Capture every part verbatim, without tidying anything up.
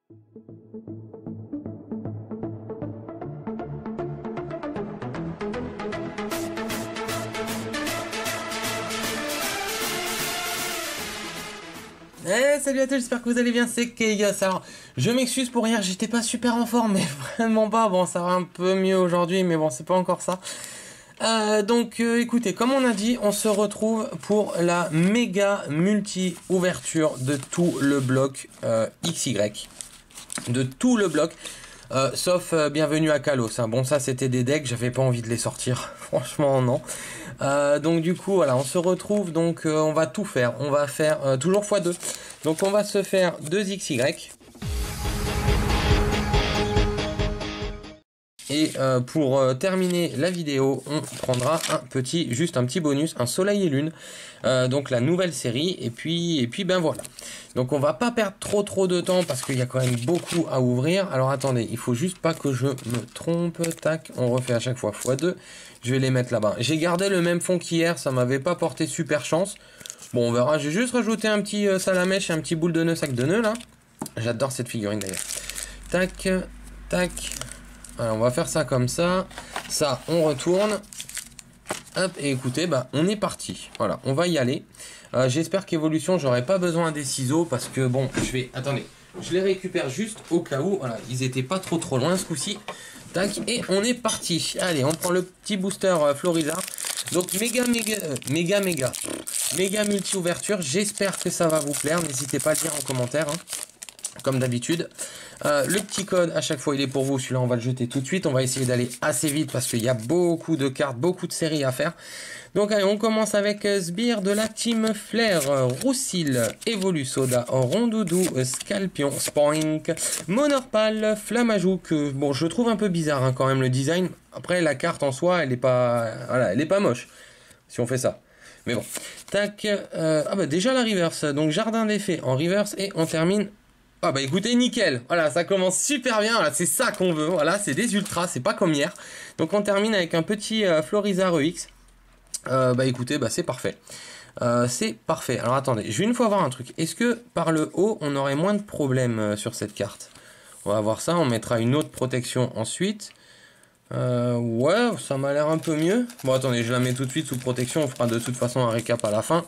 Eh, salut à tous, j'espère que vous allez bien, c'est Keyas. Alors, je m'excuse pour hier, j'étais pas super en forme, mais vraiment pas. Bon, ça va un peu mieux aujourd'hui, mais bon, c'est pas encore ça. Euh, donc, euh, écoutez, comme on a dit, on se retrouve pour la méga multi-ouverture de tout le bloc euh, X Y. De tout le bloc. Euh, sauf euh, bienvenue à Kalos, hein. Bon, ça c'était des decks, j'avais pas envie de les sortir, franchement non. Euh, donc du coup voilà, on se retrouve, donc euh, on va tout faire, on va faire euh, toujours fois deux. Donc on va se faire deux X Y. Et euh, pour euh, terminer la vidéo, on prendra un petit, juste un petit bonus, un soleil et lune, euh, donc la nouvelle série, et puis, et puis ben voilà. Donc on va pas perdre trop trop de temps parce qu'il y a quand même beaucoup à ouvrir. Alors attendez, il faut juste pas que je me trompe, tac, on refait à chaque fois fois deux, je vais les mettre là-bas. J'ai gardé le même fond qu'hier, ça m'avait pas porté super chance. Bon on verra, j'ai juste rajouté un petit euh, salamèche et un petit boule de nœud, sac de nœud là. J'adore cette figurine d'ailleurs. Tac, tac. Alors, on va faire ça comme ça. Ça, on retourne. Hop, et écoutez, bah, on est parti. Voilà, on va y aller. Euh, J'espère qu'évolution, j'aurai pas besoin des ciseaux parce que bon, je vais... Attendez, je les récupère juste au cas où. Voilà, ils étaient pas trop trop loin ce coup-ci. Tac, et on est parti. Allez, on prend le petit booster euh, Florizard. Donc, méga, méga, euh, méga, méga, méga multi-ouverture. J'espère que ça va vous plaire. N'hésitez pas à le dire en commentaire, hein, comme d'habitude. Euh, le petit code à chaque fois il est pour vous, celui-là on va le jeter tout de suite, on va essayer d'aller assez vite parce qu'il y a beaucoup de cartes, beaucoup de séries à faire. Donc allez, on commence avec euh, Sbire de la Team Flair, euh, Roussil, Evolusoda, Rondoudou, euh, Scalpion, Spoink, Monorpal, Flamajouk, euh, bon je trouve un peu bizarre hein, quand même le design, après la carte en soi elle est pas, voilà, elle est pas moche si on fait ça. Mais bon, tac, euh, ah bah déjà la reverse, donc Jardin d'effet en reverse et on termine. Ah bah écoutez, nickel, voilà, ça commence super bien, voilà, c'est ça qu'on veut, voilà, c'est des ultras, c'est pas comme hier. Donc on termine avec un petit euh, Florizard E X. Euh, bah écoutez, bah c'est parfait. Euh, c'est parfait. Alors attendez, je vais une fois voir un truc. Est-ce que par le haut, on aurait moins de problèmes euh, sur cette carte? On va voir ça, on mettra une autre protection ensuite. Euh, ouais, ça m'a l'air un peu mieux. Bon attendez, je la mets tout de suite sous protection, on fera de toute façon un récap à la fin.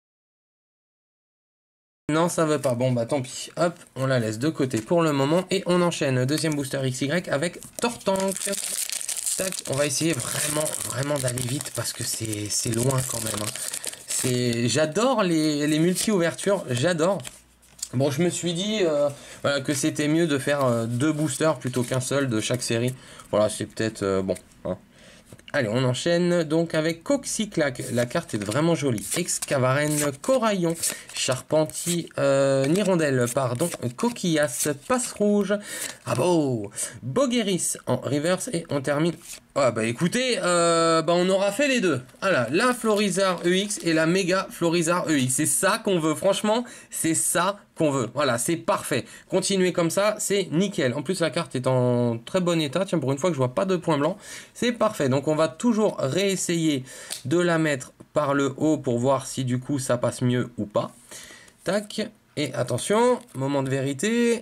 Non, ça veut pas. Bon, bah tant pis. Hop, on la laisse de côté pour le moment. Et on enchaîne. Deuxième booster X Y avec Tortank. Tac, on va essayer vraiment, vraiment d'aller vite parce que c'est loin quand même. Hein. C'est, j'adore les, les multi-ouvertures. J'adore. Bon, je me suis dit euh, voilà, que c'était mieux de faire euh, deux boosters plutôt qu'un seul de chaque série. Voilà, c'est peut-être euh, bon. Hein. Allez, on enchaîne donc avec Coxyclac. La carte est vraiment jolie. Excavaren, Coraillon, Charpentier, euh, Nirondelle, pardon, Coquillasse, Passe Rouge, ah bon, Bogueris en reverse et on termine. Ah bah écoutez, euh, bah on aura fait les deux. Voilà, la Florizard E X et la méga Florizard E X. C'est ça qu'on veut, franchement, c'est ça qu'on veut. Voilà, c'est parfait. Continuez comme ça, c'est nickel. En plus, la carte est en très bon état. Tiens, pour une fois que je vois pas de points blancs, c'est parfait. Donc, on va toujours réessayer de la mettre par le haut pour voir si du coup ça passe mieux ou pas. Tac. Et attention, moment de vérité.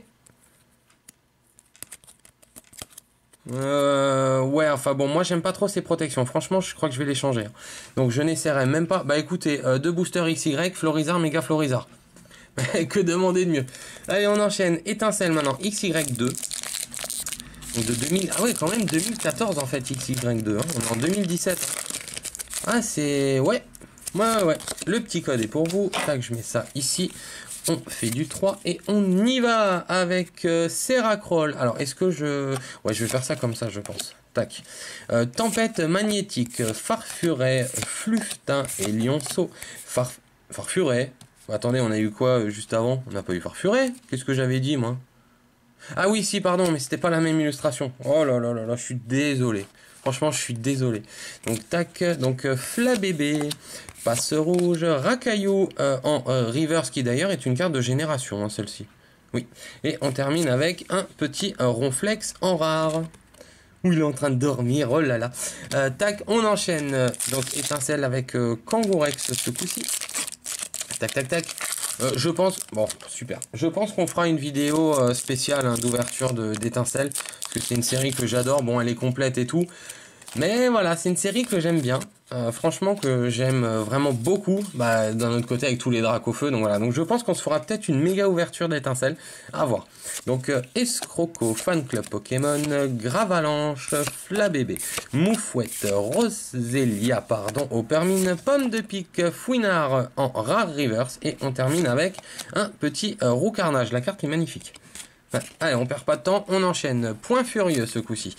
Euh, ouais, enfin bon, moi j'aime pas trop ces protections. Franchement, je crois que je vais les changer. Donc, je n'essaierai même pas. Bah écoutez, euh, deux boosters X Y, Florizard, méga Florizard. Que demander de mieux. Allez, on enchaîne. Étincelle maintenant. X Y deux. Donc de deux mille... Ah ouais, quand même deux mille quatorze en fait, X Y deux. Hein. On est en deux mille dix-sept. Hein. Ah, c'est... Ouais. Ouais, ouais. Le petit code est pour vous. Tac, je mets ça ici. On fait du trois et on y va avec euh, Seracroll. Alors, est-ce que je... Ouais, je vais faire ça comme ça, je pense. Tac. Euh, tempête magnétique, Farfuret, Fluftin et Lionceau. Far... Farfuret. Bah, attendez, on a eu quoi euh, juste avant? On n'a pas eu Farfuret? Qu'est-ce que j'avais dit, moi? Ah oui, si, pardon, mais c'était pas la même illustration. Oh là là là là, je suis désolé. Franchement, je suis désolé. Donc, tac, donc euh, Flabébé, Passe Rouge, Racaillou euh, en euh, reverse, qui d'ailleurs est une carte de génération, hein, celle-ci. Oui. Et on termine avec un petit euh, Ronflex en rare. Où il est en train de dormir, oh là là. Euh, tac, on enchaîne. Donc, étincelle avec euh, Kangourex ce coup-ci. Tac, tac, tac. Euh, je pense, bon, super. Je pense qu'on fera une vidéo euh, spéciale hein, d'ouverture d'étincelles, parce que c'est une série que j'adore. Bon, elle est complète et tout, mais voilà, c'est une série que j'aime bien. Euh, franchement, que j'aime vraiment beaucoup. Bah, d'un autre côté, avec tous les dracs au feu, donc voilà. Donc, je pense qu'on se fera peut-être une méga ouverture d'étincelles. À voir. Donc, euh, Escroco, Fan Club Pokémon, Gravalanche, Flabébé, Moufouette, Roselia, pardon, Opermine, Pomme de Pique, Fouinard en Rare Reverse. Et on termine avec un petit euh, Roucarnage. La carte est magnifique. Allez, on perd pas de temps, on enchaîne. Point furieux ce coup-ci.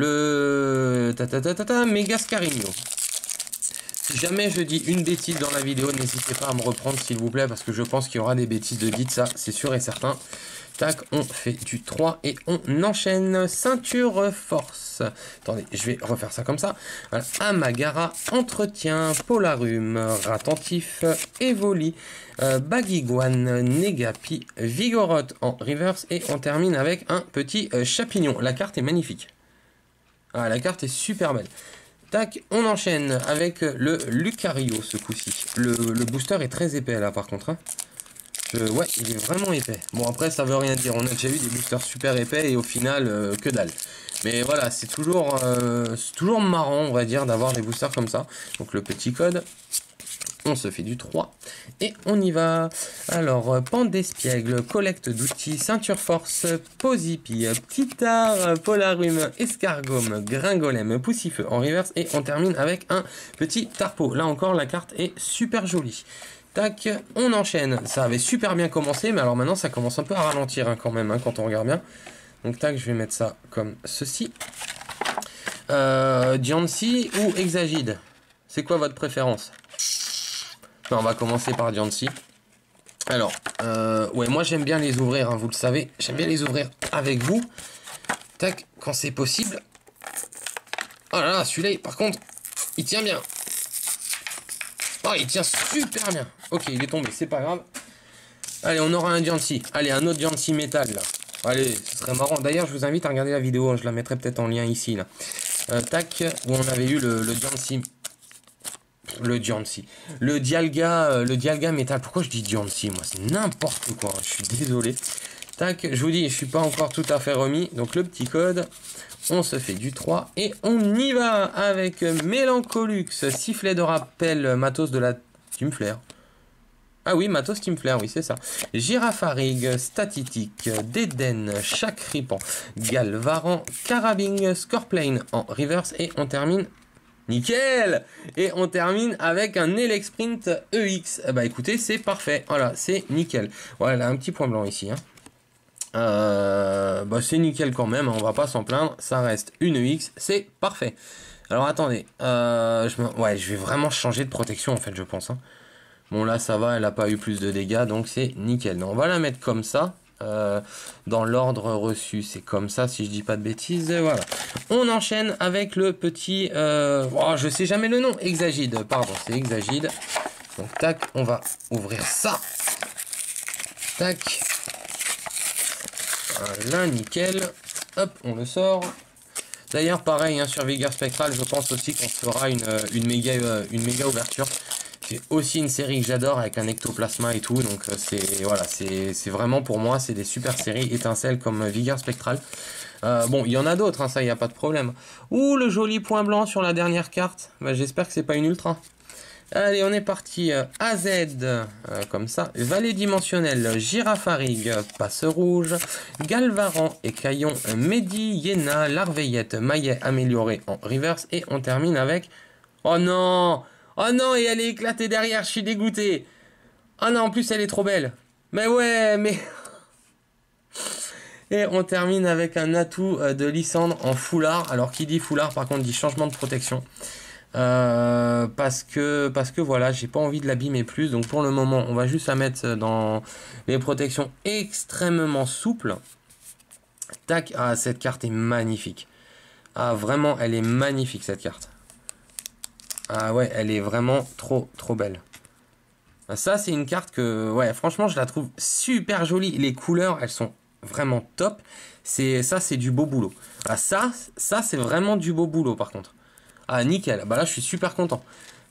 Le ta ta ta ta ta Mégascarigno. Si jamais je dis une bêtise dans la vidéo, n'hésitez pas à me reprendre s'il vous plaît, parce que je pense qu'il y aura des bêtises de dites, ça c'est sûr et certain. Tac, on fait du trois et on enchaîne. Ceinture force. Attendez, je vais refaire ça comme ça. Voilà. Amagara, entretien, Polarum, Ratentif, Evoli, euh, Baguiguane, Negapi, Vigoroth en reverse. Et on termine avec un petit euh, Chapignon. La carte est magnifique. Ah, la carte est super belle. Tac, on enchaîne avec le Lucario ce coup-ci. Le, le booster est très épais là par contre. Hein. Je, ouais, il est vraiment épais. Bon après ça veut rien dire. On a déjà eu des boosters super épais et au final euh, que dalle. Mais voilà, c'est toujours, euh, toujours marrant on va dire d'avoir des boosters comme ça. Donc le petit code. On se fait du trois et on y va. Alors, Pente d'Espiègle, collecte d'outils, ceinture force, Posipi, Ptitard, Polarum, Escargome, Gringolem, Poussifeu en reverse. Et on termine avec un petit Tarpo. Là encore, la carte est super jolie. Tac, on enchaîne. Ça avait super bien commencé, mais alors maintenant, ça commence un peu à ralentir hein, quand même, hein, quand on regarde bien. Donc tac, je vais mettre ça comme ceci. Euh, Diancie ou Exagide? C'est quoi votre préférence? On va commencer par Diancie. Alors, euh, ouais, moi j'aime bien les ouvrir, hein, vous le savez. J'aime bien les ouvrir avec vous. Tac, quand c'est possible. Oh là là, celui-là, par contre, il tient bien. Oh, il tient super bien. Ok, il est tombé, c'est pas grave. Allez, on aura un Diancie. Allez, un autre Diancie métal, là. Allez, ce serait marrant. D'ailleurs, je vous invite à regarder la vidéo. Hein, je la mettrai peut-être en lien ici, là. Euh, tac, où on avait eu le, le Diancie. Le Diancie. Le Dialga, euh, le Dialga métal. Pourquoi je dis Diancie, moi? C'est n'importe quoi. Je suis désolé. Tac, je vous dis, je suis pas encore tout à fait remis. Donc le petit code, on se fait du trois et on y va avec Mélancolux, sifflet de rappel, matos de la Team Flare. Ah oui, matos Team Flare, oui, c'est ça. Girafarig, Statitique, Déden, Chakripan, Galvaran, Carabing, Scorplane en reverse et on termine. Nickel! Et on termine avec un Elexprint E X. Bah écoutez, c'est parfait. Voilà, c'est nickel. Voilà, un petit point blanc ici. Hein. Euh, bah c'est nickel quand même, on va pas s'en plaindre. Ça reste une E X, c'est parfait. Alors attendez, euh, je, me... ouais, je vais vraiment changer de protection en fait, je pense. Hein. Bon là ça va, elle a pas eu plus de dégâts, donc c'est nickel. Donc, on va la mettre comme ça. Euh, dans l'ordre reçu, c'est comme ça si je dis pas de bêtises. Voilà. On enchaîne avec le petit, euh, oh, je sais jamais le nom, Exagide, pardon, c'est Exagide. Donc tac, on va ouvrir ça. Tac. Voilà, nickel. Hop, on le sort. D'ailleurs, pareil, hein, sur Vigueur Spectral, je pense aussi qu'on fera une, une, méga, une méga ouverture. C'est aussi une série que j'adore avec un ectoplasma et tout, donc c'est voilà, c'est vraiment pour moi, c'est des super séries étincelles comme Vigueur Spectral. Euh, bon, il y en a d'autres, hein, ça, il n'y a pas de problème. Ouh, le joli point blanc sur la dernière carte. Bah, j'espère que c'est pas une ultra. Allez, on est parti. Euh, A Z, euh, comme ça. Vallée dimensionnelle, Girafarig, Passe Rouge, Galvaran, Écaillon, Mehdi, Yéna, Larveillette, Maillet amélioré en reverse. Et on termine avec... Oh non! Oh non, et elle est éclatée derrière, je suis dégoûté. Oh non, en plus elle est trop belle. Mais ouais, mais... Et on termine avec un atout de Lysandre en foulard. Alors qui dit foulard, par contre, dit changement de protection. Euh, parce que, parce que voilà, j'ai pas envie de l'abîmer plus. Donc pour le moment, on va juste la mettre dans les protections extrêmement souples. Tac, ah, cette carte est magnifique. Ah, vraiment, elle est magnifique cette carte. Ah ouais, elle est vraiment trop trop belle. Ça c'est une carte que, ouais, franchement je la trouve super jolie. Les couleurs, elles sont vraiment top. C'est ça, c'est du beau boulot. Ah, ça, ça c'est vraiment du beau boulot par contre. Ah nickel, bah là je suis super content.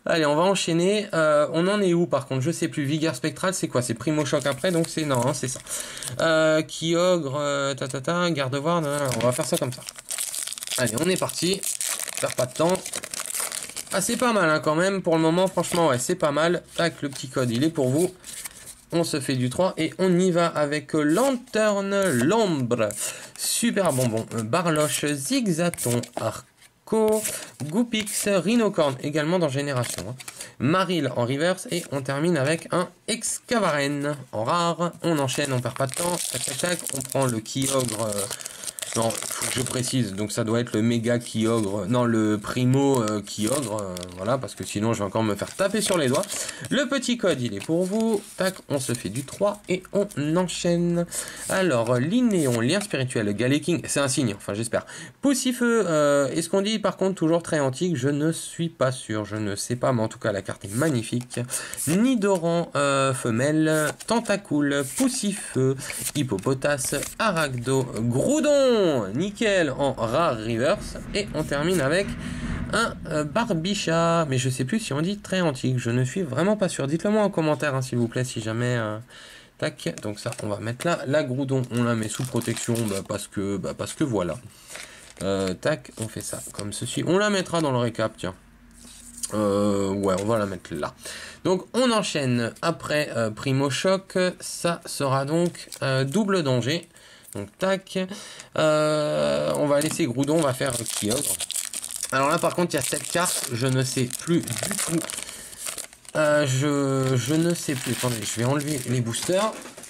Allez, on va enchaîner. Euh, on en est où par contre? Je sais plus. Vigueur spectrale, c'est quoi? C'est Primo Choc après, donc c'est non, hein, c'est ça. Euh, Kyogre, euh, ta ta ta, garde-voir, on va faire ça comme ça. Allez, on est parti. Perd pas de temps. Ah, c'est pas mal hein, quand même pour le moment. Franchement, ouais, c'est pas mal. Tac, le petit code, il est pour vous. On se fait du trois et on y va avec Lanterne, l'ombre. Super bonbon. Barloche, Zigzaton, Arc. Goopix, Rhinocorn également dans Génération. Hein. Maril en reverse et on termine avec un Excavaren en rare. On enchaîne, on perd pas de temps. Tac tac tac. On prend le Kyogre. Euh... Non, faut que je précise. Donc ça doit être le méga Kyogre. Non, le Primo euh, Kyogre. Euh, voilà, parce que sinon je vais encore me faire taper sur les doigts. Le petit code, il est pour vous. Tac, on se fait du trois et on enchaîne. Alors, Linéon, lien spirituel, Galeking, c'est un signe, enfin j'espère. Poussifeu, euh, est-ce qu'on dit par contre toujours très antique? Je ne suis pas sûr, je ne sais pas, mais en tout cas la carte est magnifique. Nidoran, euh, femelle, Tentacool, Poussifeu, Hippopotas, Arachdo, Groudon. Nickel en rare reverse et on termine avec un euh, Barbicha, mais je sais plus si on dit très antique, je ne suis vraiment pas sûr. Dites-le moi en commentaire hein, s'il vous plaît si jamais euh... tac, donc ça on va mettre là la Groudon, on la met sous protection bah, parce que bah, parce que voilà euh, tac, on fait ça comme ceci, on la mettra dans le récap, tiens. Euh, ouais, on va la mettre là. Donc on enchaîne après euh, Primo Choc, ça sera donc euh, double danger. Donc tac, euh, on va laisser Groudon, on va faire Kyogre. Alors là par contre il y a cette carte, je ne sais plus du tout. Euh, je, je ne sais plus, attendez, je vais enlever les boosters.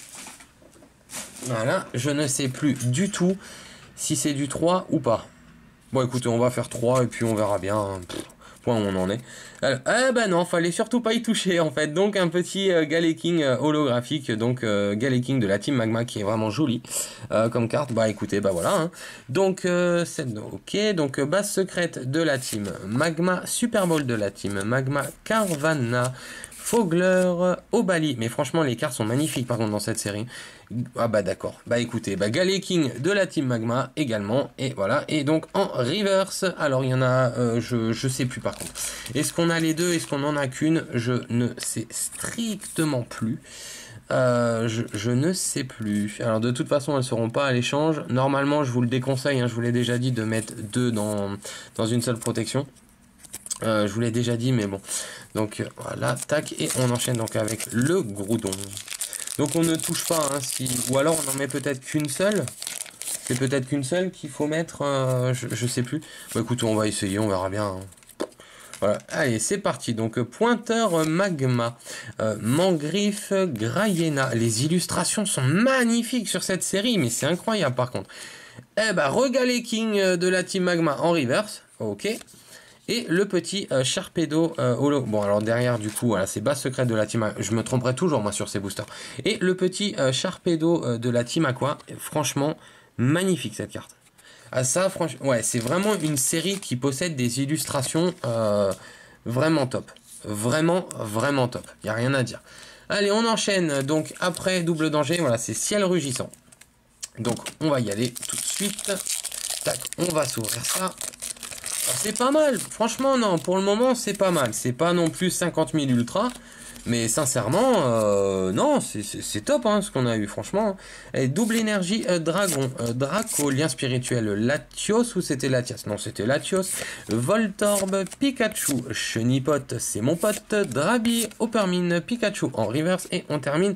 Voilà, je ne sais plus du tout si c'est du trois ou pas. Bon écoutez, on va faire trois et puis on verra bien. Pff. Point où on en est. Alors, eh ben non, fallait surtout pas y toucher en fait. Donc un petit euh, Galeking euh, holographique, donc euh, Galeking de la team Magma qui est vraiment joli euh, comme carte. Bah écoutez, bah voilà. Hein. Donc euh, c'est ok. Donc euh, base secrète de la team Magma, Super Bowl de la team Magma, Carvanha, Fogler, Obali. Mais franchement, les cartes sont magnifiques par contre dans cette série. Ah bah d'accord. Bah écoutez, bah Galeking de la team Magma également. Et voilà. Et donc en reverse, alors il y en a, euh, je, je sais plus par contre. Est-ce qu'on a les deux? Est-ce qu'on en a qu'une? Je ne sais strictement plus. Euh, je, je ne sais plus. Alors de toute façon, elles ne seront pas à l'échange. Normalement, je vous le déconseille. Hein, je vous l'ai déjà dit de mettre deux dans, dans une seule protection. Euh, je vous l'ai déjà dit, mais bon. Donc voilà, tac. Et on enchaîne donc avec le Groudon. Donc on ne touche pas, hein, si... ou alors on en met peut-être qu'une seule. C'est peut-être qu'une seule qu'il faut mettre, euh, je, je sais plus. Bah écoutez, on va essayer, on verra bien. Hein. Voilà, allez, c'est parti. Donc pointeur Magma, euh, Mangriffe, Grayena. Les illustrations sont magnifiques sur cette série, mais c'est incroyable par contre. Eh ben, Regaleking de la team Magma en reverse, ok. Et le petit euh, Sharpedo euh, holo. Bon, alors derrière, du coup, voilà, c'est base secrète de la team. Je me tromperai toujours, moi, sur ces boosters. Et le petit euh, Sharpedo euh, de la team Aqua. Franchement, magnifique cette carte. Ah, ça, franchement, ouais, c'est vraiment une série qui possède des illustrations euh, vraiment top. Vraiment, vraiment top. Il n'y a rien à dire. Allez, on enchaîne. Donc, après double danger, voilà, c'est Ciel Rugissant. Donc, on va y aller tout de suite. Tac, on va s'ouvrir ça. C'est pas mal, franchement non, pour le moment c'est pas mal, c'est pas non plus cinquante mille ultra, mais sincèrement, euh, non, c'est top hein, ce qu'on a eu, franchement. Et double énergie, euh, dragon, euh, Draco, lien spirituel, Latios, ou c'était Latias? Non, c'était Latios, Voltorb, Pikachu, Chenipote, c'est mon pote, Drabi, Opermine, Pikachu en reverse, et on termine...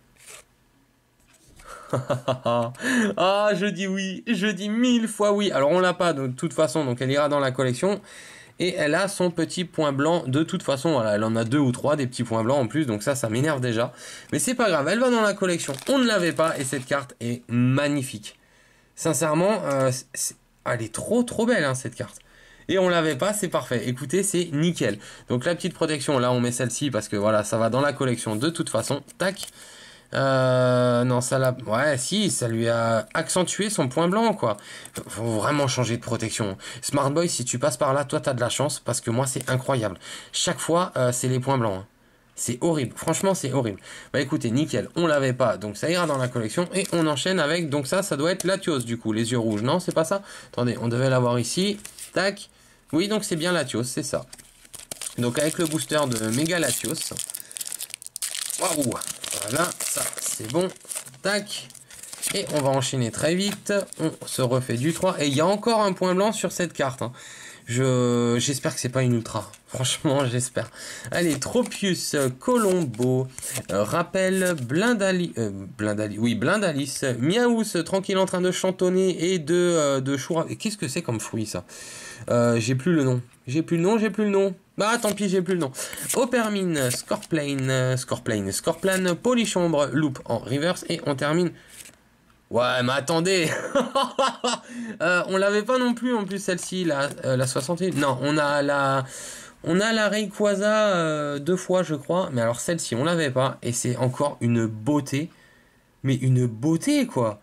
Ah, je dis oui, je dis mille fois oui. Alors on l'a pas de toute façon, donc elle ira dans la collection. Et elle a son petit point blanc de toute façon. Voilà, elle en a deux ou trois des petits points blancs en plus, donc ça, ça m'énerve déjà. Mais c'est pas grave, elle va dans la collection. On ne l'avait pas et cette carte est magnifique. Sincèrement, euh, est... elle est trop trop belle hein, cette carte. Et on l'avait pas, c'est parfait. Écoutez, c'est nickel. Donc la petite protection, là on met celle-ci parce que voilà, ça va dans la collection de toute façon. Tac. Euh, non, ça l'a... Ouais, si, ça lui a accentué son point blanc, quoi. Faut vraiment changer de protection. Smart Boy, si tu passes par là, toi, t'as de la chance, parce que moi, c'est incroyable. Chaque fois, euh, c'est les points blancs. Hein. C'est horrible. Franchement, c'est horrible. Bah, écoutez, nickel. On l'avait pas, donc ça ira dans la collection. Et on enchaîne avec... Donc ça, ça doit être Latios, du coup. Les yeux rouges. Non, c'est pas ça? Attendez, on devait l'avoir ici. Tac. Oui, donc c'est bien Latios, c'est ça. Donc avec le booster de Mega Latios. Waouh! Voilà, ça c'est bon. Tac. Et on va enchaîner très vite. On se refait du trois. Et il y a encore un point blanc sur cette carte. Hein. Je j'espère que c'est pas une ultra. Franchement, j'espère. Allez, Tropius, Colombo, euh, Rappel, Blindali, euh, Blindali, oui, Blindalis, Miaous, tranquille en train de chantonner et de euh, de choura. Qu'est-ce que c'est comme fruit ça? euh, J'ai plus le nom. J'ai plus le nom, j'ai plus le nom. Bah tant pis, j'ai plus le nom. Opermine, Scorplane, Scorplane, Scorplane, Polychombre, Loop en reverse et on termine. Ouais, mais attendez. euh, on l'avait pas non plus en plus celle-ci, la, euh, la soixante et un. Non, on a la on a la Rayquaza euh, deux fois je crois, mais alors celle-ci on l'avait pas et c'est encore une beauté. Mais une beauté quoi.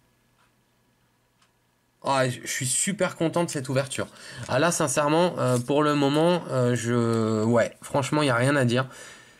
Ah, je suis super content de cette ouverture. Ah là sincèrement, euh, pour le moment, euh, je ouais, franchement, il n'y a rien à dire.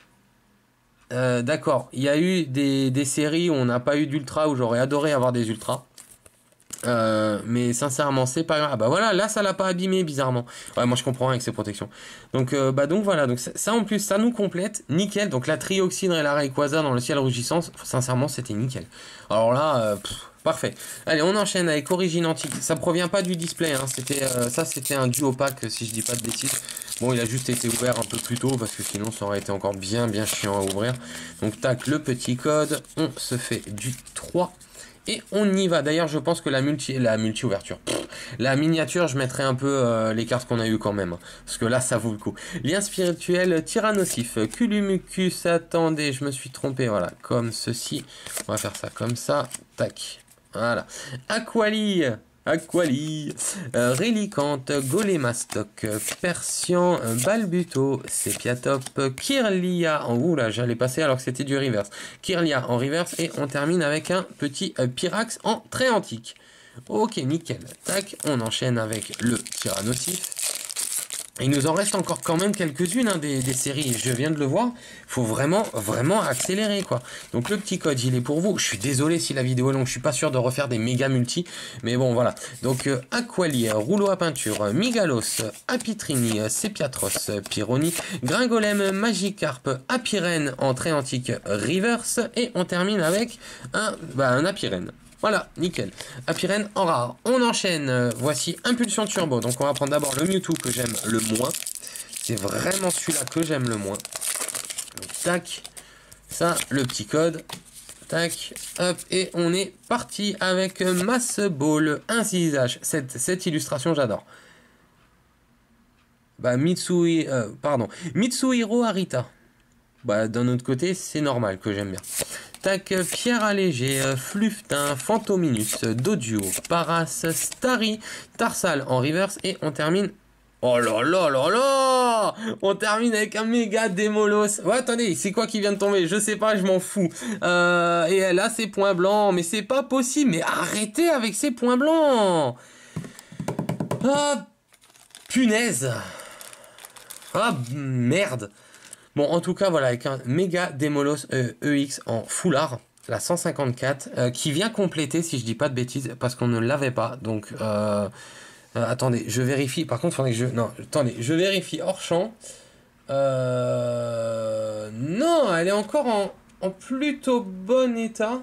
Euh, D'accord, il y a eu des, des séries où on n'a pas eu d'ultra, où j'aurais adoré avoir des ultras. Euh, mais sincèrement, c'est pas grave. Ah bah voilà, là ça l'a pas abîmé bizarrement. Ouais, moi je comprends avec ses protections. Donc euh, bah donc voilà, donc ça, ça en plus ça nous complète, nickel. Donc la Trioxydre et la Rayquaza dans le ciel rougissant, sincèrement c'était nickel. Alors là, euh, pff, parfait. Allez, on enchaîne avec Origine Antique. Ça provient pas du display, hein. C'était euh, ça c'était un duo pack si je dis pas de bêtises. Bon, il a juste été ouvert un peu plus tôt parce que sinon ça aurait été encore bien bien chiant à ouvrir. Donc tac, le petit code, on se fait du trois. Et on y va. D'ailleurs, je pense que la multi, la multi ouverture, pff, la miniature, je mettrai un peu euh, les cartes qu'on a eu quand même, hein, parce que là, ça vaut le coup. Lien spirituel, Tyrannosif, Culumucus. Attendez, je me suis trompé. Voilà, comme ceci. On va faire ça comme ça. Tac. Voilà. Aquali. Aquali, euh, Rélicante, Golémastoc, Persian, Balbuto, Sepiatop, Kirlia, en ouh là j'allais passer alors que c'était du reverse, Kirlia en reverse et on termine avec un petit euh, Pyrax en très antique. Ok, nickel, tac, on enchaîne avec le Tyrannosif. Il nous en reste encore quand même quelques-unes hein, des, des séries, je viens de le voir, il faut vraiment, vraiment accélérer quoi. Donc le petit code il est pour vous, je suis désolé si la vidéo est longue, je suis pas sûr de refaire des méga multi, mais bon voilà. Donc euh, Aquali, rouleau à peinture, Migalos, Apitrini, Sepiatros, Pyroni, Gringolem, Magikarp, Apirène en très antique reverse, et on termine avec un, bah, un Apirène. Voilà, nickel. Apirène en rare. On enchaîne. Euh, voici Impulsion Turbo. Donc on va prendre d'abord le Mewtwo que j'aime le moins. C'est vraiment celui-là que j'aime le moins. Donc, tac. Ça, le petit code. Tac. Hop. Et on est parti avec Mass Ball. Un six H. Cette, cette illustration, j'adore. Bah, Mitsui... Euh, pardon. Mitsuhiro Arita. Bah, d'un autre côté, c'est normal que j'aime bien. Tac, Pierre Allégé, Fluftin, Fantominus, Doduo, Paras, Starry, Tarsal en reverse et on termine... Oh là là là là! On termine avec un méga Démolos. Ouais, attendez, c'est quoi qui vient de tomber? Je sais pas, je m'en fous. Euh, et là, c'est points blancs, mais c'est pas possible. Mais arrêtez avec ces points blancs! Ah, punaise! Ah, merde! Bon, en tout cas, voilà, avec un méga Démolos euh, E X en foulard, la cent cinquante-quatre, euh, qui vient compléter, si je dis pas de bêtises, parce qu'on ne l'avait pas. Donc, euh, euh, attendez, je vérifie. Par contre, faudrait que je... Non, attendez, je vérifie hors champ. Euh, non, elle est encore en, en plutôt bon état.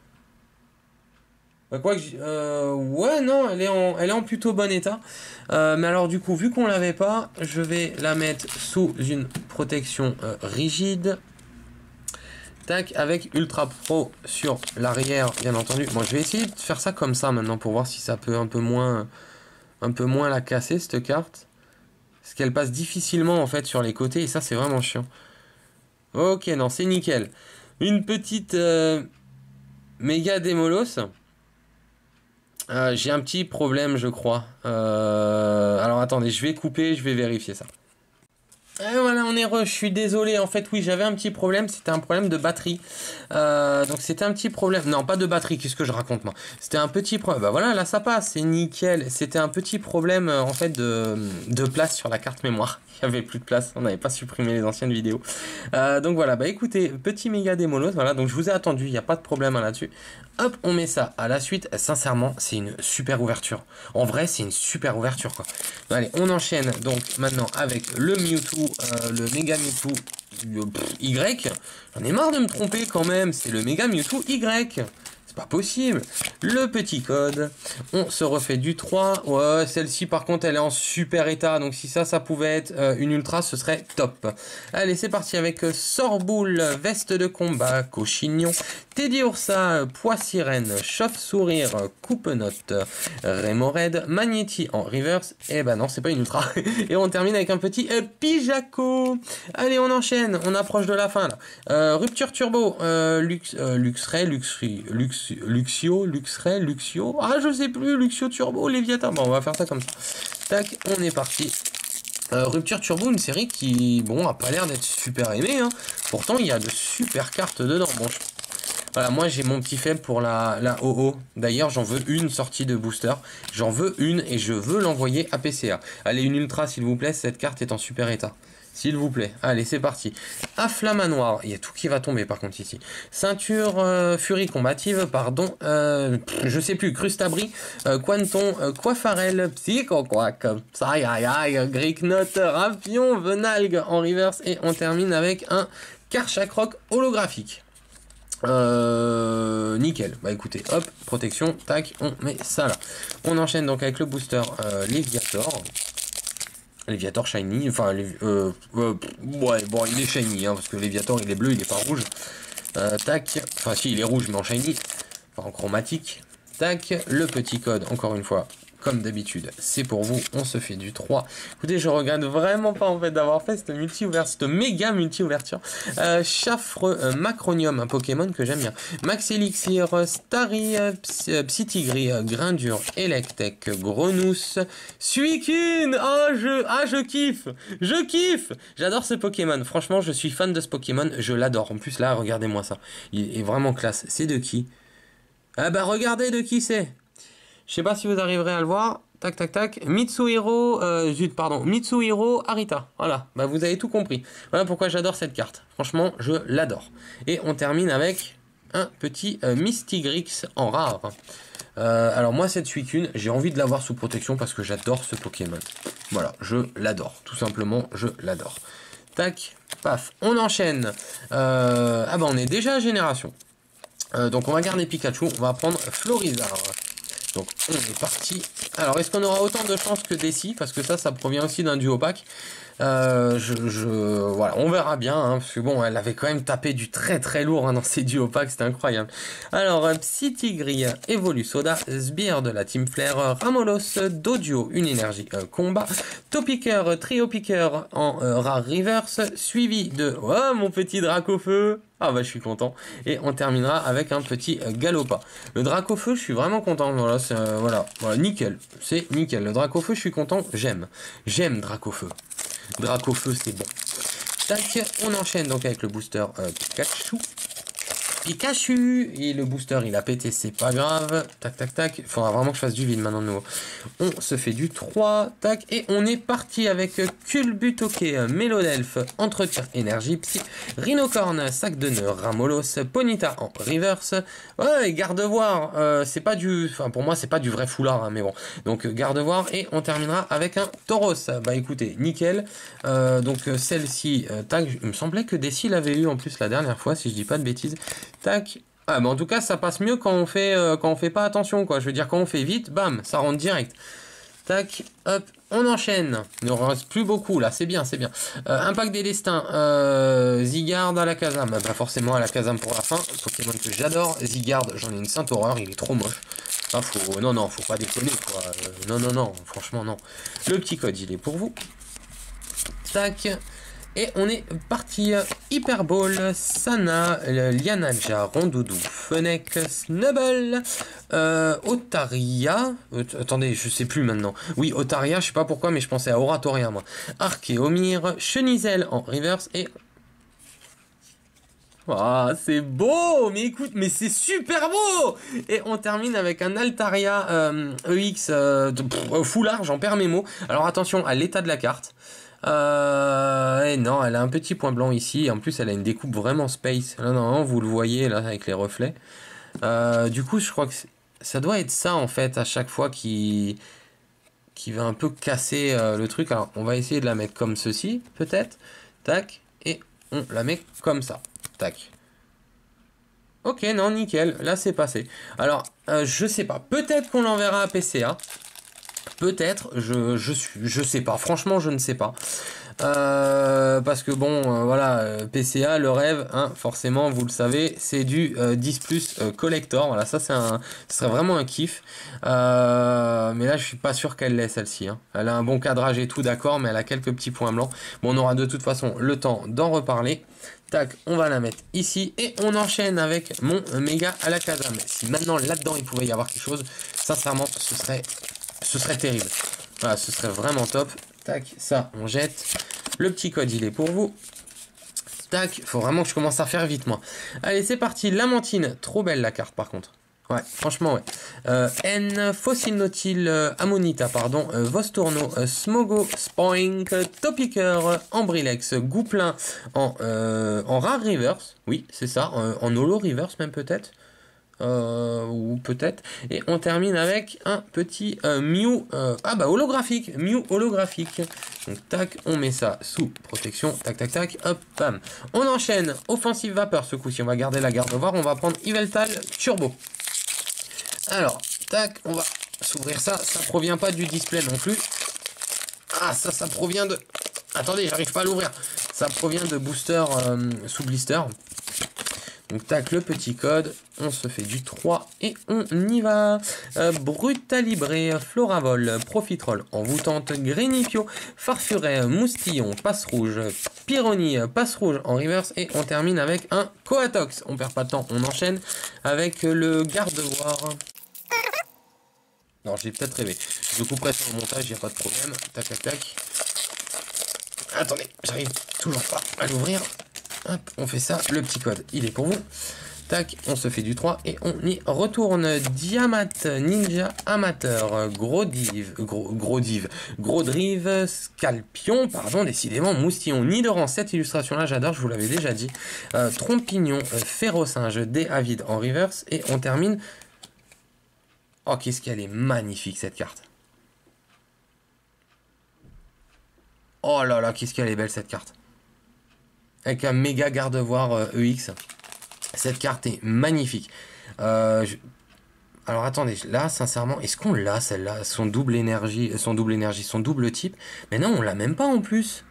Bah, quoi que j'... euh, ouais, non, elle est en, elle est en plutôt bon état. Euh, mais alors, du coup, vu qu'on l'avait pas, je vais la mettre sous une protection euh, rigide. Tac, avec Ultra Pro sur l'arrière, bien entendu. Bon, je vais essayer de faire ça comme ça maintenant pour voir si ça peut un peu moins, un peu moins la casser, cette carte. Parce qu'elle passe difficilement, en fait, sur les côtés. Et ça, c'est vraiment chiant. Ok, non, c'est nickel. Une petite euh, méga Démolos. Euh, j'ai un petit problème, je crois. Euh, alors, attendez, je vais couper, je vais vérifier ça. Et voilà, on est re, je suis désolé, en fait, oui, j'avais un petit problème, c'était un problème de batterie. Euh, donc, c'était un petit problème, non, pas de batterie, qu'est-ce que je raconte, moi. C'était un petit problème, bah voilà, là, ça passe, c'est nickel. C'était un petit problème, en fait, de, de place sur la carte mémoire. Il n'y avait plus de place, on n'avait pas supprimé les anciennes vidéos. Euh, donc, voilà, bah écoutez, petit méga Démolos, voilà, donc je vous ai attendu, il n'y a pas de problème là-dessus. Hop, on met ça à la suite. Sincèrement, c'est une super ouverture. En vrai, c'est une super ouverture, quoi. Allez, on enchaîne donc maintenant avec le Mewtwo euh, le Mega Mewtwo le, pff, Y. J'en ai marre de me tromper quand même, c'est le Mega Mewtwo Y. C'est pas possible. Le petit code. On se refait du trois. Ouais, celle-ci par contre elle est en super état. Donc si ça, ça pouvait être euh, une ultra, ce serait top. Allez, c'est parti avec euh, Sorboule, veste de combat, Cochignon, Teddy Ursa, Pois Sirène, Chauve-Sourire, Coupe-Note, Rémored, Magnéti en reverse. Et ben non, c'est pas une ultra. Et on termine avec un petit euh, Pijaco. Allez, on enchaîne. On approche de la fin là. Euh, Rupture Turbo, euh, Lux, euh, Luxray, Luxray, Lux Luxio, Luxray, Luxio, ah je sais plus, Luxio Turbo, Léviathan, bon on va faire ça comme ça, tac, on est parti. Euh, Rupture Turbo, une série qui, bon, a pas l'air d'être super aimée, hein. Pourtant il y a de super cartes dedans, bon, je... voilà, moi j'ai mon petit faible pour la, la O O, d'ailleurs j'en veux une sortie de booster, j'en veux une et je veux l'envoyer à P C A. Allez, une ultra s'il vous plaît, cette carte est en super état. S'il vous plaît. Allez, c'est parti. Afflamanoir. Il y a tout qui va tomber par contre ici. Ceinture euh, Furie combative, pardon. Euh, je sais plus. Crustabri, euh, Quanton, euh, Quafarel, Psycho Quack, Aïe aïe aïe, Greeknote, Rapion, Venalgue en reverse. Et on termine avec un Karchakroc holographique. Euh, nickel. Bah écoutez, hop, protection, tac, on met ça là. On enchaîne donc avec le booster euh, Léviator. Léviator shiny, enfin, euh, euh, ouais, bon, il est shiny, hein, parce que Léviator, il est bleu, il est pas rouge. Euh, tac, enfin, si, il est rouge, mais en shiny, enfin, en chromatique. Tac, le petit code, encore une fois, comme d'habitude, c'est pour vous, on se fait du trois. Écoutez, je regrette vraiment pas, en fait, d'avoir fait cette multi-ouverture, cette méga multi-ouverture. Euh, Chaffreux, euh, Macronium, un Pokémon que j'aime bien. Max Elixir, Starry, euh, Psytigris, euh, Grindure, Electek, Grenousse, Suicune. Oh, je, ah, je kiffe, je kiffe. J'adore ce Pokémon, franchement, je suis fan de ce Pokémon, je l'adore. En plus, là, regardez-moi ça, il est vraiment classe. C'est de qui? Ah bah, regardez de qui c'est. Je sais pas si vous arriverez à le voir. Tac, tac, tac. Mitsuhiro, euh, zut, pardon. Mitsuhiro Arita. Voilà. Bah, vous avez tout compris. Voilà pourquoi j'adore cette carte. Franchement, je l'adore. Et on termine avec un petit euh, Mystigrix en rare. Euh, alors, moi, cette Suicune, j'ai envie de l'avoir sous protection parce que j'adore ce Pokémon. Voilà. Je l'adore. Tout simplement, je l'adore. Tac, paf. On enchaîne. Euh, ah, bah, on est déjà à génération. Euh, donc, on va garder Pikachu. On va prendre Florizard. Donc on est parti. Alors est-ce qu'on aura autant de chance que Desi? Parce que ça, ça provient aussi d'un duo pack. Euh, je, je, voilà, on verra bien, hein, parce que bon, elle avait quand même tapé du très très lourd hein, dans ses duo packs, c'était incroyable. Alors, euh, Psytigris, Evolusoda, Sbire de la Team Flare, Ramolos, Dodio, une énergie euh, combat, Topiqueur, Trio Piqueur en euh, rare reverse, suivi de oh, mon petit Dracofeu. Ah bah je suis content. Et on terminera avec un petit euh, Galopa. Le Dracofeu, je suis vraiment content. Voilà, c'est euh, voilà, voilà, nickel. C'est nickel. Le Dracofeu, je suis content. J'aime. J'aime Dracofeu. Dracofeu, c'est bon. Tac, on enchaîne donc avec le booster euh, Pikachu. Pikachu. Et le booster, il a pété, c'est pas grave. Tac, tac, tac. Il faudra vraiment que je fasse du vide maintenant de nouveau. On se fait du trois. Tac. Et on est parti avec Culbutoke, Mélodelphe, Entretien, Énergie, Psy, Rhinocorn, Sac de nœuds, Ramolos, Ponyta en reverse. Ouais, Gardevoir. Euh, c'est pas du... Enfin, pour moi, c'est pas du vrai foulard, hein, mais bon. Donc, Gardevoir. Et on terminera avec un Tauros. Bah, écoutez, nickel. Euh, donc, celle-ci, euh, tac. Il me semblait que Desi l'avait eu en plus la dernière fois, si je dis pas de bêtises. Tac. Ah, mais en tout cas, ça passe mieux quand on fait, euh, quand on fait pas attention, quoi. Je veux dire, quand on fait vite, bam, ça rentre direct. Tac, hop, on enchaîne. Il ne reste plus beaucoup, là, c'est bien, c'est bien. Euh, Impact des destins, euh, Zygarde à la Kazam. Pas forcément à la Kazam pour la fin. Pokémon que j'adore. Zygarde, j'en ai une sainte horreur, il est trop moche. Ah, faut... Non, non, faut pas déconner, quoi. Euh, non, non, non, franchement, non. Le petit code, il est pour vous. Tac. Et on est parti. Hyper Ball, Sana, Lianaja, Rondoudou, Fennec, Snubble, euh, Otaria. Euh, attendez, je sais plus maintenant. Oui, Otaria, je sais pas pourquoi, mais je pensais à Oratoria, moi. Archéomir, Chenizel en reverse et... Ah, oh, c'est beau. Mais écoute, mais c'est super beau. Et on termine avec un Altaria euh, E X euh, pff, foulard, j'en perds mes mots. Alors attention à l'état de la carte. Euh, et non, elle a un petit point blanc ici. En plus, elle a une découpe vraiment space. Là, non, vous le voyez là avec les reflets. Euh, du coup, je crois que ça doit être ça en fait à chaque fois qui qui va un peu casser euh, le truc. Alors, on va essayer de la mettre comme ceci, peut-être. Tac. Et on la met comme ça. Tac. Ok, non, nickel. Là, c'est passé. Alors, euh, je sais pas. Peut-être qu'on l'enverra à P C A. Peut-être. Je, je suis, je sais pas. Franchement, je ne sais pas. Euh, parce que bon, euh, voilà, euh, P C A, le rêve, hein, forcément, vous le savez, c'est du euh, dix plus euh, collector. Voilà, ça, c'est un, ce serait vraiment un kiff. Euh, mais là, je suis pas sûr qu'elle l'ait, celle-ci. Hein. Elle a un bon cadrage et tout, d'accord, mais elle a quelques petits points blancs. Bon, on aura de toute façon le temps d'en reparler. Tac, on va la mettre ici et on enchaîne avec mon méga à la Kazam. Si maintenant là-dedans il pouvait y avoir quelque chose, sincèrement, ce serait, ce serait terrible. Voilà, ce serait vraiment top. Tac, ça, on jette. Le petit code, il est pour vous. Tac, faut vraiment que je commence à faire vite, moi. Allez, c'est parti. Lamantine, trop belle la carte, par contre. Ouais, franchement, ouais. Euh, N, Fossil Nautile, euh, Ammonita, pardon, euh, Vostourno, euh, Smogo, Spoink, Topiker, Ambrilex, Gouplin en, euh, en rare reverse. Oui, c'est ça, en, en holo reverse même peut-être. Euh, ou peut-être. Et on termine avec un petit euh, Mew, euh, ah bah holographique, Mew holographique. Donc tac, on met ça sous protection, tac tac tac, hop, bam. On enchaîne, Offensive Vapeur ce coup-ci, on va garder la garde voir, on va prendre Yveltal Turbo. Alors, tac, on va s'ouvrir ça, ça provient pas du display non plus. Ah, ça, ça provient de... Attendez, j'arrive pas à l'ouvrir. Ça provient de booster euh, sous blister. Donc tac, le petit code, on se fait du trois et on y va. Euh, Brutalibré, Floravol, Profitrol, Envoûtante, Grénifio, Farfuret, Moustillon, Passe Rouge, Pyrrhony, Passe Rouge en reverse et on termine avec un Coatox. On perd pas de temps, on enchaîne avec le Gardevoir. Non, j'ai peut-être rêvé. Je couperai sur le montage, il n'y a pas de problème. Tac, tac, tac. Attendez, j'arrive toujours pas à l'ouvrir. Hop, on fait ça, le petit code, il est pour vous. Tac, on se fait du trois et on y retourne. Diamat, Ninja, Amateur, Gros Div, Gros, gros Div, Gros Drive, Scalpion, pardon, décidément, Moustillon, Nidoran, cette illustration-là, j'adore, je vous l'avais déjà dit. Euh, Trompignon, euh, Férocinge, Dé Avide en reverse et on termine... Oh, qu'est-ce qu'elle est magnifique, cette carte. Oh là là, qu'est-ce qu'elle est belle, cette carte. Avec un méga gardevoir euh, E X. Cette carte est magnifique. Euh, je... Alors attendez, là sincèrement, est-ce qu'on l'a celle-là? Son double énergie, son double énergie, son double type. Mais non, on l'a même pas en plus.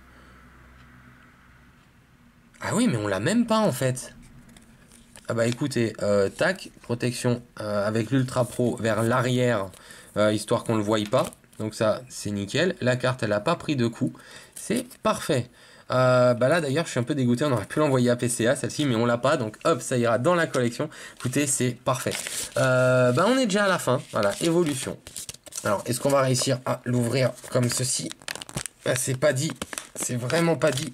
Ah oui, mais on l'a même pas en fait. Ah bah écoutez, euh, tac, protection euh, avec l'Ultra Pro vers l'arrière, euh, histoire qu'on ne le voie pas. Donc ça, c'est nickel. La carte, elle n'a pas pris de coup. C'est parfait. Euh, bah là d'ailleurs je suis un peu dégoûté, on aurait pu l'envoyer à P C A celle-ci mais on l'a pas, donc hop ça ira dans la collection. Écoutez, c'est parfait. Euh, bah on est déjà à la fin, voilà, évolution. Alors est-ce qu'on va réussir à l'ouvrir comme ceci? Ah, c'est pas dit, c'est vraiment pas dit.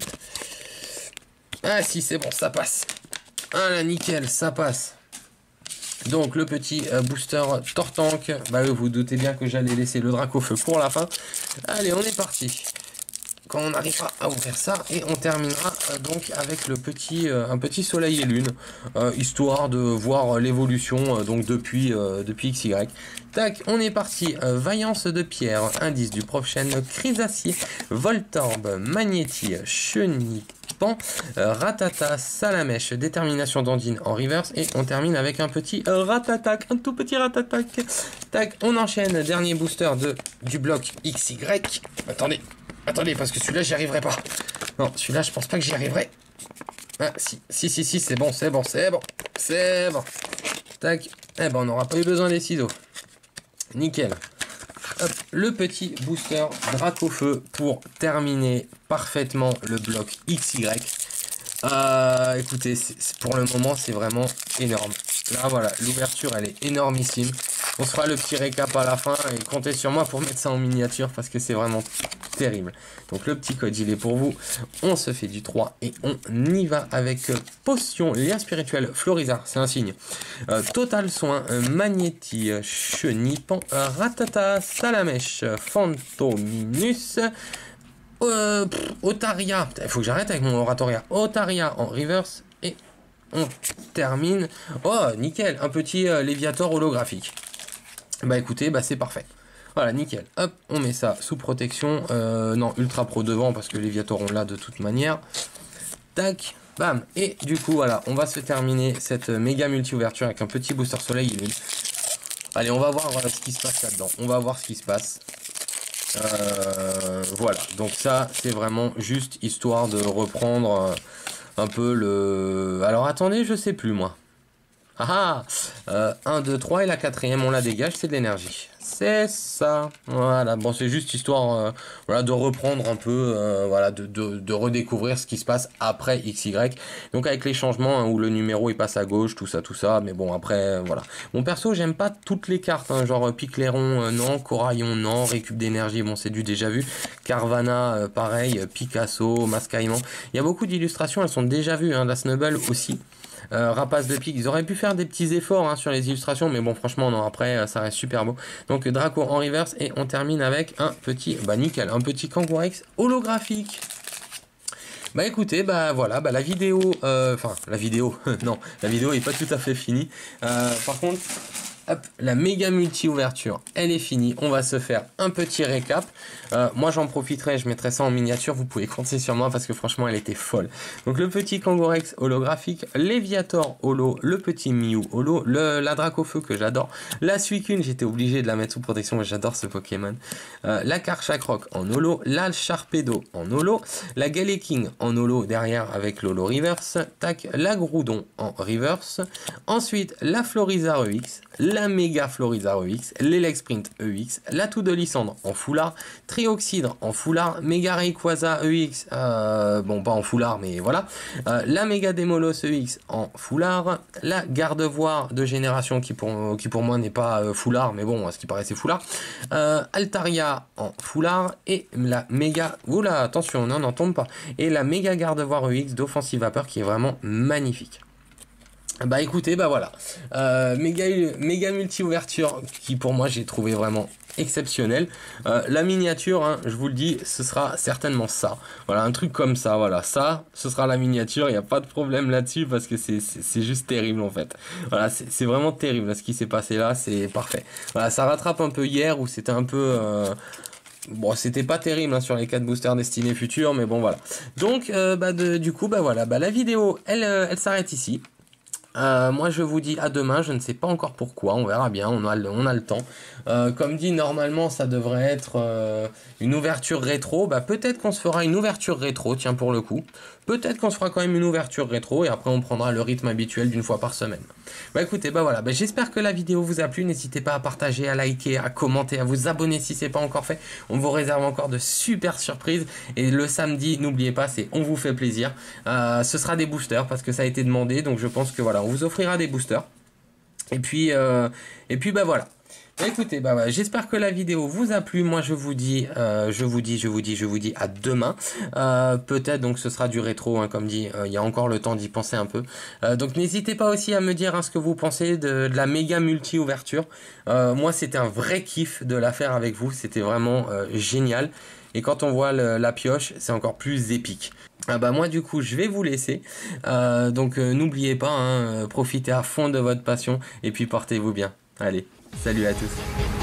Ah si, c'est bon, ça passe. Ah là, nickel, ça passe. Donc le petit euh, booster Tortank, bah vous vous doutez bien que j'allais laisser le Dracofeu pour la fin. Allez, on est parti. Quand on arrivera à ouvrir ça et on terminera euh, donc avec le petit euh, un petit soleil et lune, euh, histoire de voir l'évolution euh, donc depuis euh, depuis X Y. Tac, on est parti. Euh, Vaillance de pierre, indice du prochain Chrysacier, Voltorbe, Magnéti, Chenipan, euh, Ratata, Salamèche, Détermination d'Andine en reverse et on termine avec un petit euh, Ratatac, un tout petit Ratatac. Tac, on enchaîne, dernier booster de du bloc X Y. Attendez. Attendez, parce que celui-là, j'y arriverai pas. Non, celui-là, je pense pas que j'y arriverai. Ah, si, si, si, si, c'est bon, c'est bon, c'est bon, c'est bon. Tac. Eh ben, on n'aura pas eu besoin des ciseaux. Nickel. Hop, le petit booster Dracofeu pour terminer parfaitement le bloc X Y. Euh, écoutez, c'est, c'est, pour le moment, c'est vraiment énorme. Là, voilà, l'ouverture, elle est énormissime. On se fera le petit récap à la fin et comptez sur moi pour mettre ça en miniature parce que c'est vraiment terrible. Donc le petit code, il est pour vous. On se fait du trois et on y va avec Potion, Lien Spirituel, Florizard, c'est un signe. Euh, Total Soin, Magnéti, Chenipan, Ratata, Salamèche, Fantominus, euh, pff, Otaria. Il faut que j'arrête avec mon oratoria. Otaria en reverse et on termine. Oh, nickel, un petit euh, Léviator holographique. Bah écoutez, bah c'est parfait. Voilà, nickel. Hop, on met ça sous protection. Euh, non, Ultra Pro devant parce que les Léviator on l'a de toute manière. Tac, bam. Et du coup, voilà, on va se terminer cette méga multi-ouverture avec un petit booster soleil et lune. Allez, on va voir euh, ce qui se passe là-dedans. On va voir ce qui se passe. Euh, voilà, donc ça, c'est vraiment juste histoire de reprendre euh, un peu le... Alors, attendez, je sais plus, moi. Ah ah, un, deux, trois et la quatrième, on la dégage, c'est de l'énergie. C'est ça. Voilà, bon, c'est juste histoire euh, voilà, de reprendre un peu, euh, voilà, de, de, de redécouvrir ce qui se passe après X Y. Donc avec les changements hein, où le numéro il passe à gauche, tout ça, tout ça. Mais bon, après, euh, voilà. Mon perso, j'aime pas toutes les cartes, hein, genre Picléron, euh, non, Coraillon, non, Récup d'énergie, bon, c'est du déjà vu. Carvana, euh, pareil, Picasso, Mascaïman. Il y a beaucoup d'illustrations, elles sont déjà vues, hein, la Snubble aussi. Euh, rapace de pique, ils auraient pu faire des petits efforts hein, sur les illustrations, mais bon, franchement, non, après, ça reste super beau. Donc, Draco en reverse, et on termine avec un petit, bah nickel, un petit Kangourex holographique. Bah écoutez, bah voilà, bah la vidéo, enfin, euh, la vidéo, non, la vidéo est pas tout à fait finie. Euh, par contre, hop, la méga multi-ouverture, elle est finie. On va se faire un petit récap. Euh, moi, j'en profiterai, je mettrai ça en miniature. Vous pouvez compter sur moi parce que franchement, elle était folle. Donc, le petit Kangourex holographique, Léviator holo, le petit Mew holo, le, la Dracofeu que j'adore, la Suicune, j'étais obligé de la mettre sous protection, j'adore ce Pokémon. Euh, la Karchakroc en holo, la Sharpedo en holo, la Galeking en holo derrière avec l'holo reverse, tac, la Groudon en reverse, ensuite la Florizarre E X, la Méga Florizarre E X, l'Elexprint E X, la Toux de Lysandre en foulard, Trioxydre en foulard, Méga Rayquaza E X, euh, bon pas en foulard mais voilà, euh, la Méga Démolos E X en foulard, la Gardevoir de génération qui pour, qui pour moi n'est pas euh, foulard mais bon, ce qui paraissait foulard, euh, Altaria en foulard et la Méga, oula attention, non n'en tombe pas, et la Méga Gardevoir E X d'Offensive Vapeur qui est vraiment magnifique. Bah écoutez, bah voilà, euh, méga, méga multi-ouverture qui pour moi j'ai trouvé vraiment exceptionnel. Euh, la miniature, hein, je vous le dis, ce sera certainement ça. Voilà, un truc comme ça, voilà, ça, ce sera la miniature, il n'y a pas de problème là-dessus parce que c'est juste terrible en fait. Voilà, c'est vraiment terrible là, ce qui s'est passé là, c'est parfait. Voilà, ça rattrape un peu hier où c'était un peu... Euh, bon, c'était pas terrible hein, sur les quatre boosters destinés futurs, mais bon voilà. Donc, euh, bah, de, du coup, bah voilà, bah, la vidéo, elle, euh, elle s'arrête ici. Euh, moi je vous dis à demain, je ne sais pas encore pourquoi, on verra bien, on a le, on a le temps. Euh, comme dit, normalement ça devrait être euh, une ouverture rétro, bah peut-être qu'on se fera une ouverture rétro, tiens pour le coup. Peut-être qu'on se fera quand même une ouverture rétro et après on prendra le rythme habituel d'une fois par semaine. Bah écoutez, bah voilà, bah, j'espère que la vidéo vous a plu, n'hésitez pas à partager, à liker, à commenter, à vous abonner si c'est pas encore fait. On vous réserve encore de super surprises et le samedi, n'oubliez pas, c'est on vous fait plaisir. Euh, ce sera des boosters parce que ça a été demandé, donc je pense que voilà, on vous offrira des boosters. Et puis, euh, et puis bah voilà. Écoutez, bah ouais, j'espère que la vidéo vous a plu. Moi, je vous dis, euh, je vous dis, je vous dis, je vous dis à demain. Euh, Peut-être donc ce sera du rétro, hein, comme dit. Il euh, y a encore le temps d'y penser un peu. Euh, donc n'hésitez pas aussi à me dire hein, ce que vous pensez de, de la méga multi ouverture. Euh, moi, c'était un vrai kiff de la faire avec vous. C'était vraiment euh, génial. Et quand on voit le, la pioche, c'est encore plus épique. Ah bah moi du coup je vais vous laisser. Euh, donc euh, n'oubliez pas, hein, profitez à fond de votre passion et puis portez-vous bien. Allez. Salut à tous.